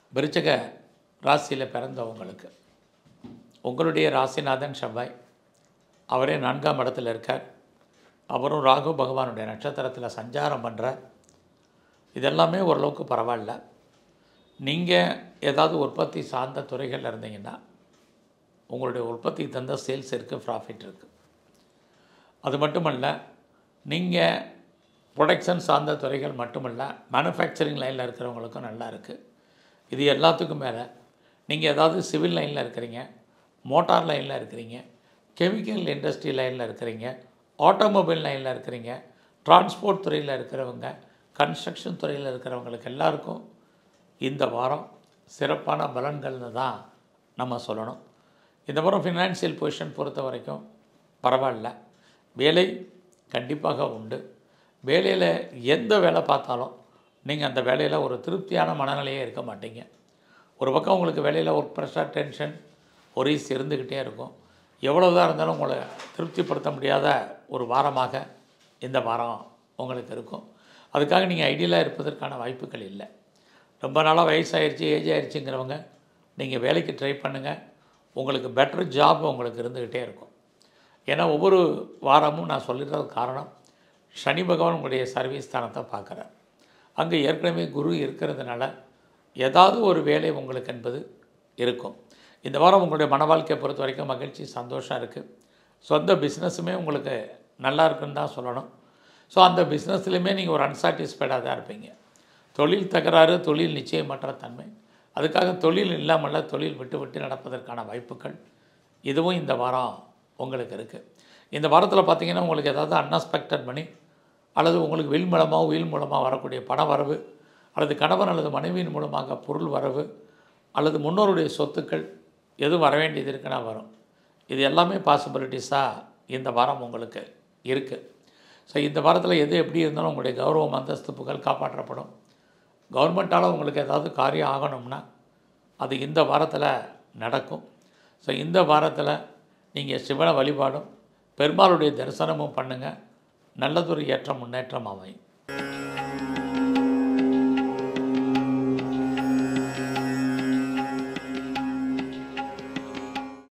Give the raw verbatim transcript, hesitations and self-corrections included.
விருச்சிக ராசியில் பிறந்தவங்களுக்கு உங்களுடைய ராசிநாதன் செவ்வாய் அவரே நான்காம் இடத்துல இருக்கார். அவரும் ராகு பகவானுடைய நட்சத்திரத்தில் சஞ்சாரம் பண்ணுறார். இதெல்லாமே ஓரளவுக்கு பரவாயில்ல. நீங்கள் ஏதாவது உற்பத்தி சார்ந்த துறைகளில் இருந்தீங்கன்னா உங்களுடைய உற்பத்திக்கு தந்த சேல்ஸ் இருக்குது, ப்ராஃபிட் இருக்குது. அது மட்டுமல்ல, நீங்கள் ப்ரொடக்ஷன் சார்ந்த துறைகள் மட்டுமல்ல, மேனுஃபேக்சரிங் லைனில் இருக்கிறவங்களுக்கும் நல்லா இருக்குது. இது எல்லாத்துக்கும் மேலே நீங்கள் ஏதாவது சிவில் லைனில் இருக்கிறீங்க, மோட்டார் லைனில் இருக்கிறீங்க, கெமிக்கல் இண்டஸ்ட்ரி லைனில் இருக்கிறீங்க, ஆட்டோமொபைல் லைனில் இருக்கிறீங்க, டிரான்ஸ்போர்ட் துறையில் இருக்கிறவங்க, கன்ஸ்ட்ரக்ஷன் துறையில் இருக்கிறவங்களுக்கு எல்லாருக்கும் இந்த வாரம் சிறப்பான பலன்கள்னு தான் நம்ம சொல்லணும். இந்த வாரம் ஃபினான்ஷியல் பொசிஷன் பொறுத்த வரைக்கும் பரவாயில்ல. வேலை கண்டிப்பாக உண்டு. வேலையில் எந்த வேலை பார்த்தாலும் நீங்கள் அந்த வேலையில் ஒரு திருப்தியான மனநிலையே இருக்க மாட்டீங்க. ஒரு பக்கம் உங்களுக்கு வேலையில் ஒர்க் ப்ரெஷர், டென்ஷன், ஒரீஸ் இருந்துக்கிட்டே இருக்கும். எவ்வளோதான் இருந்தாலும் உங்களை திருப்திப்படுத்த முடியாத ஒரு வாரமாக இந்த வாரம் உங்களுக்கு இருக்கும். அதுக்காக நீங்கள் ஐடியலாக இருப்பதற்கான வாய்ப்புகள் இல்லை. ரொம்ப நாளாக வயசாகிடுச்சு, ஏஜ் ஆகிடுச்சிங்கிறவங்க நீங்கள் வேலைக்கு ட்ரை பண்ணுங்கள். உங்களுக்கு பெட்டர் ஜாப் உங்களுக்கு இருந்துக்கிட்டே இருக்கும். ஏன்னா ஒவ்வொரு வாரமும் நான் சொல்லிடுறது காரணம், சனி பகவான் உங்களுடைய சர்வீஸ் ஸ்தானத்தை பார்க்குறார். அங்கே ஏற்கனவே குரு இருக்கிறதுனால ஏதாவது ஒரு வேலை உங்களுக்கு என்பது இருக்கும். இந்த வாரம் உங்களுடைய மன வாழ்க்கையை பொறுத்த வரைக்கும் மகிழ்ச்சி, சந்தோஷம் இருக்குது. சொந்த பிஸ்னஸுமே உங்களுக்கு நல்லா இருக்குன்னு தான் சொல்லணும். ஸோ அந்த பிஸ்னஸ்லையுமே நீங்கள் ஒரு அன்சாட்டிஸ்ஃபைடாக தான் இருப்பீங்க. தொழில் தகராறு, தொழில் நிச்சயமற்ற தன்மை, அதுக்காக தொழில் இல்லாமல் தொழில் விட்டு விட்டு நடப்பதற்கான வாய்ப்புகள் இதுவும் இந்த வாரம் உங்களுக்கு இருக்குது. இந்த வாரத்தில் பார்த்திங்கன்னா உங்களுக்கு ஏதாவது அன்எக்ஸ்பெக்டட் மணி அல்லது உங்களுக்கு வில் மூலமாக உயில் மூலமாக வரக்கூடிய பண வரவு, அல்லது கணவன் அல்லது மனைவியின் மூலமாக பொருள் வரவு, அல்லது முன்னோருடைய சொத்துக்கள் எதுவும் வர வேண்டியது இருக்குன்னா வரும். இது எல்லாமே பாசிபிலிட்டிஸாக இந்த வாரம் உங்களுக்கு இருக்குது. ஸோ இந்த வாரத்தில் எது எப்படி இருந்தாலும் உங்களுடைய கௌரவம், அந்தஸ்து, புகழ் காப்பாற்றப்படும். கவர்மெண்ட்டால் உங்களுக்கு ஏதாவது காரியம் ஆகணும்னா அது இந்த வாரத்தில் நடக்கும். ஸோ இந்த வாரத்தில் நீங்கள் சிவனை வழிபாடும் பெருமாளுடைய தரிசனமும் பண்ணுங்கள். நல்லதொரு ஏற்றம், முன்னேற்றம் அமையும்.